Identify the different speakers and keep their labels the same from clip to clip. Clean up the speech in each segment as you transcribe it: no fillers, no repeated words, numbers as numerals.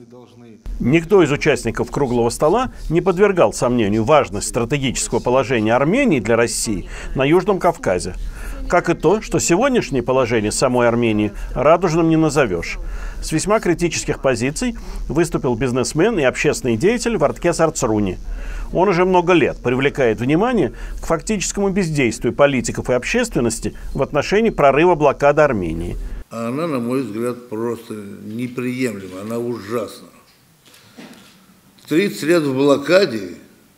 Speaker 1: Никто из участников круглого стола не подвергал сомнению важность стратегического положения Армении для России на Южном Кавказе. Как и то, что сегодняшнее положение самой Армении радужным не назовешь. С весьма критических позиций выступил бизнесмен и общественный деятель Вардкес Арцруни. Он уже много лет привлекает внимание к фактическому бездействию политиков и общественности в отношении прорыва блокады Армении.
Speaker 2: Она, на мой взгляд, просто неприемлема, она ужасна. 30 лет в блокаде,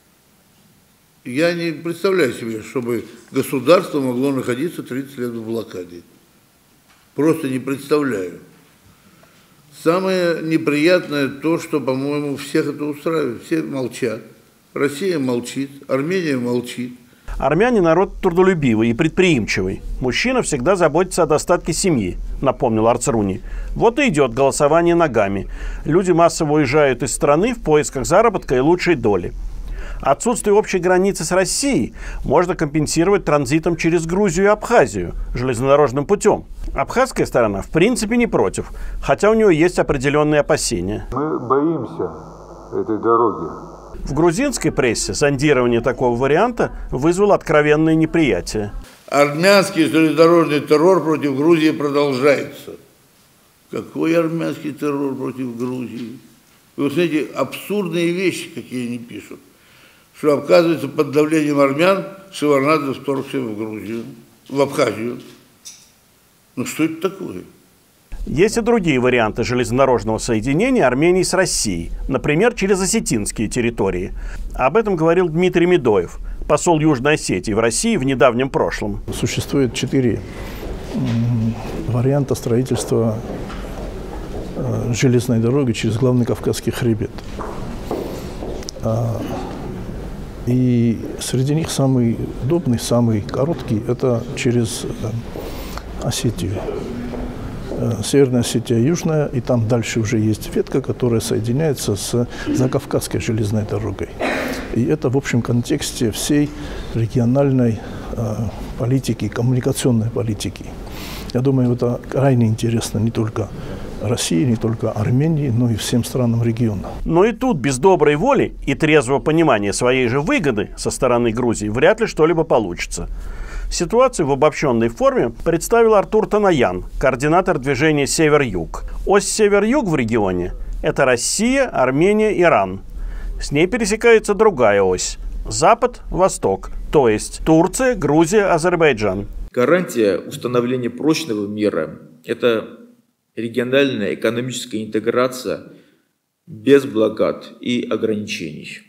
Speaker 2: я не представляю себе, чтобы государство могло находиться 30 лет в блокаде. Просто не представляю. Самое неприятное то, что, по-моему, всех это устраивает. Все молчат. Россия молчит, Армения молчит.
Speaker 1: Армяне народ трудолюбивый и предприимчивый. Мужчина всегда заботится о достатке семьи, напомнил Арцруни. Вот и идет голосование ногами. Люди массово уезжают из страны в поисках заработка и лучшей доли. Отсутствие общей границы с Россией можно компенсировать транзитом через Грузию и Абхазию железнодорожным путем. Абхазская сторона в принципе не против, хотя у нее есть определенные опасения.
Speaker 3: Мы боимся этой дороги.
Speaker 1: В грузинской прессе зондирование такого варианта вызвало откровенное неприятие.
Speaker 2: Армянский железнодорожный террор против Грузии продолжается. Какой армянский террор против Грузии? Вы знаете, абсурдные вещи, какие они пишут. Что, оказывается, под давлением армян Шеварнадзе вторгся в Грузию, в Абхазию. Ну что это такое?
Speaker 1: Есть и другие варианты железнодорожного соединения Армении с Россией, например, через осетинские территории. Об этом говорил Дмитрий Медоев, посол Южной Осетии в России в недавнем прошлом.
Speaker 4: Существует 4 варианта строительства железной дороги через главный Кавказский хребет. И среди них самый удобный, самый короткий – это через Осетию. Северная Осетия, Южная, и там дальше уже есть ветка, которая соединяется с Закавказской железной дорогой. И это в общем контексте всей региональной политики, коммуникационной политики. Я думаю, это крайне интересно не только России, не только Армении, но и всем странам региона.
Speaker 1: Но и тут без доброй воли и трезвого понимания своей же выгоды со стороны Грузии вряд ли что-либо получится. Ситуацию в обобщенной форме представил Артур Танаян, координатор движения «Север-Юг». Ось «Север-Юг» в регионе – это Россия, Армения, Иран. С ней пересекается другая ось – Запад-Восток, то есть Турция, Грузия, Азербайджан.
Speaker 5: Гарантия установления прочного мира – это региональная экономическая интеграция без блокад и ограничений.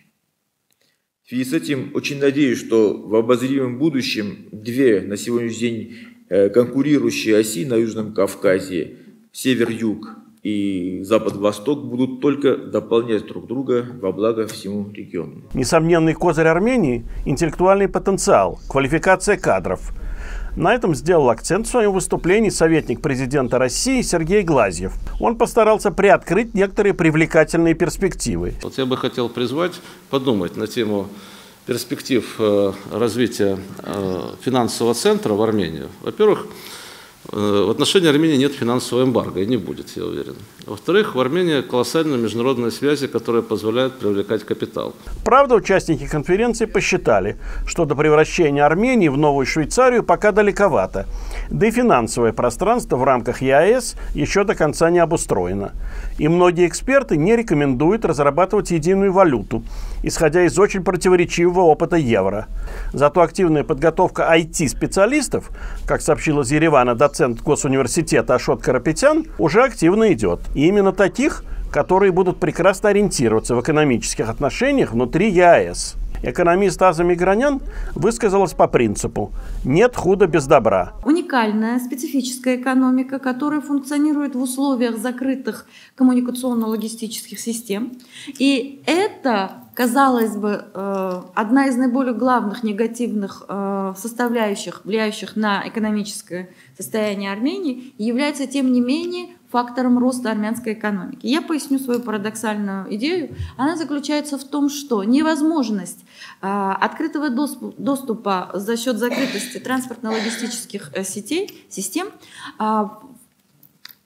Speaker 5: В связи с этим очень надеюсь, что в обозримом будущем две на сегодняшний день конкурирующие оси на Южном Кавказе, север-юг и запад-восток, будут только дополнять друг друга во благо всему региону.
Speaker 1: Несомненный козырь Армении – интеллектуальный потенциал, квалификация кадров. На этом сделал акцент в своем выступлении советник президента России Сергей Глазьев. Он постарался приоткрыть некоторые привлекательные перспективы.
Speaker 6: Вот я бы хотел призвать подумать на тему перспектив развития финансового центра в Армении. Во-первых, в отношении Армении нет финансового эмбарго, и не будет, я уверен. Во-вторых, в Армении колоссальные международные связи, которые позволяют привлекать капитал.
Speaker 1: Правда, участники конференции посчитали, что до превращения Армении в новую Швейцарию пока далековато. Да и финансовое пространство в рамках ЕАЭС еще до конца не обустроено. И многие эксперты не рекомендуют разрабатывать единую валюту, исходя из очень противоречивого опыта евро. Зато активная подготовка IT-специалистов, как сообщил из Еревана доцент Госуниверситета Ашот Карапетян, уже активно идет. И именно таких, которые будут прекрасно ориентироваться в экономических отношениях внутри ЕАЭС. Экономист Аза Мигранян высказалась по принципу «нет худа без добра».
Speaker 7: Уникальная специфическая экономика, которая функционирует в условиях закрытых коммуникационно-логистических систем. И это, казалось бы, одна из наиболее главных негативных составляющих, влияющих на экономическое состояние Армении, является, тем не менее, фактором роста армянской экономики. Я поясню свою парадоксальную идею. Она заключается в том, что невозможность открытого доступа за счет закрытости транспортно-логистических систем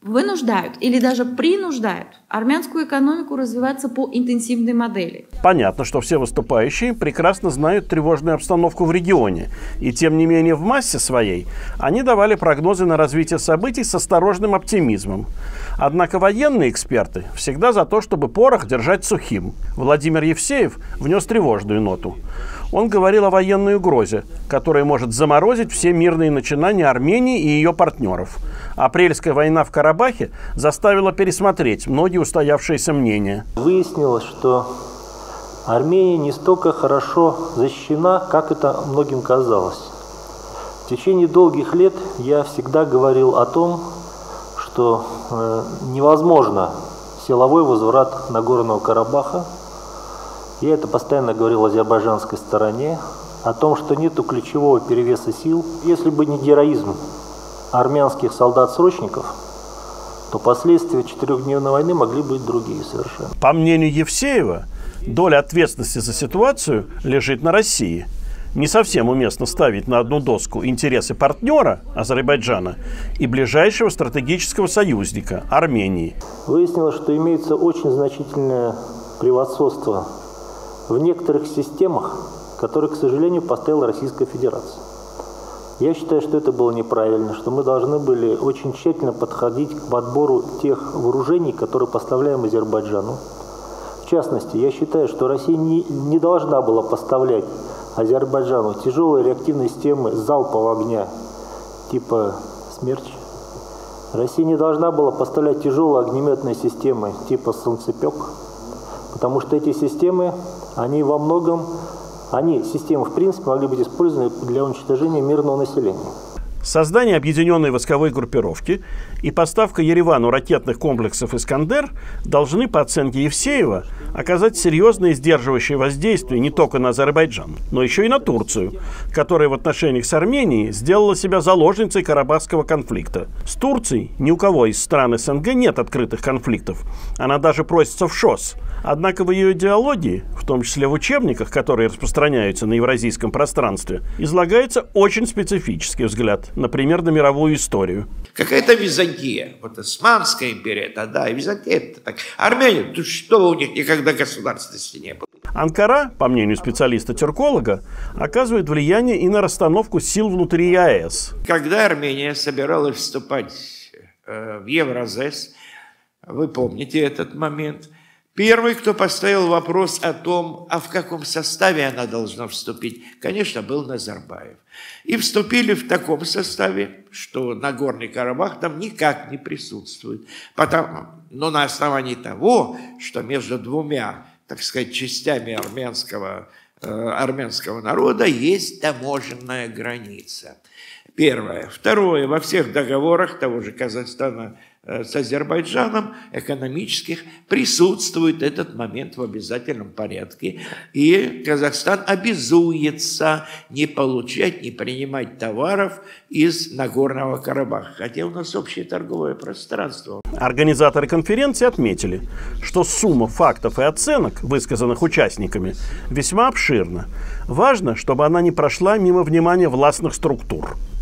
Speaker 7: вынуждают или даже принуждают армянскую экономику развиваться по интенсивной модели.
Speaker 1: Понятно, что все выступающие прекрасно знают тревожную обстановку в регионе, и тем не менее в массе своей они давали прогнозы на развитие событий с осторожным оптимизмом. Однако военные эксперты всегда за то, чтобы порох держать сухим. Владимир Евсеев внес тревожную ноту. Он говорил о военной угрозе, которая может заморозить все мирные начинания Армении и ее партнеров. Апрельская война в Карабахе заставила пересмотреть многие устоявшиеся мнения.
Speaker 8: Выяснилось, что Армения не столько хорошо защищена, как это многим казалось. В течение долгих лет я всегда говорил о том, что невозможно силовой возврат Нагорного Карабаха. Я это постоянно говорил азербайджанской стороне, о том, что нету ключевого перевеса сил. Если бы не героизм армянских солдат-срочников, то последствия четырехдневной войны могли быть другие совершенно.
Speaker 1: По мнению Евсеева, доля ответственности за ситуацию лежит на России. Не совсем уместно ставить на одну доску интересы партнера Азербайджана и ближайшего стратегического союзника Армении.
Speaker 8: Выяснилось, что имеется очень значительное превосходство в некоторых системах, которые, к сожалению, поставила Российская Федерация. Я считаю, что это было неправильно, что мы должны были очень тщательно подходить к подбору тех вооружений, которые поставляем Азербайджану. В частности, я считаю, что Россия не должна была поставлять Азербайджану тяжелые реактивные системы залпового огня типа «Смерч». Россия не должна была поставлять тяжелые огнеметные системы типа «Солнцепек», потому что эти системы, системы в принципе могли быть использованы для уничтожения мирного населения.
Speaker 1: Создание объединенной войсковой группировки и поставка Еревану ракетных комплексов «Искандер» должны, по оценке Евсеева, оказать серьезное сдерживающее воздействие не только на Азербайджан, но еще и на Турцию, которая в отношениях с Арменией сделала себя заложницей карабахского конфликта. С Турцией ни у кого из стран СНГ нет открытых конфликтов. Она даже просится в ШОС. Однако в ее идеологии, в том числе в учебниках, которые распространяются на евразийском пространстве, излагается очень специфический взгляд, например, на мировую историю.
Speaker 9: Какая-то Византия, вот Османская империя, это да, и Византия, это так. Армения, тут что у них никогда государственности не было.
Speaker 1: Анкара, по мнению специалиста-тюрколога, оказывает влияние и на расстановку сил внутри ЕАЭС.
Speaker 9: Когда Армения собиралась вступать в Евразес, вы помните этот момент, первый, кто поставил вопрос о том, а в каком составе она должна вступить, конечно, был Назарбаев. И вступили в таком составе, что Нагорный Карабах там никак не присутствует. Но на основании того, что между двумя, так сказать, частями армянского народа есть таможенная граница. Первое. Второе. Во всех договорах того же Казахстана с Азербайджаном экономических присутствует этот момент в обязательном порядке. И Казахстан обязуется не получать, не принимать товаров из Нагорного Карабаха. Хотя у нас общее торговое пространство.
Speaker 1: Организаторы конференции отметили, что сумма фактов и оценок, высказанных участниками, весьма обширна. Важно, чтобы она не прошла мимо внимания властных структур.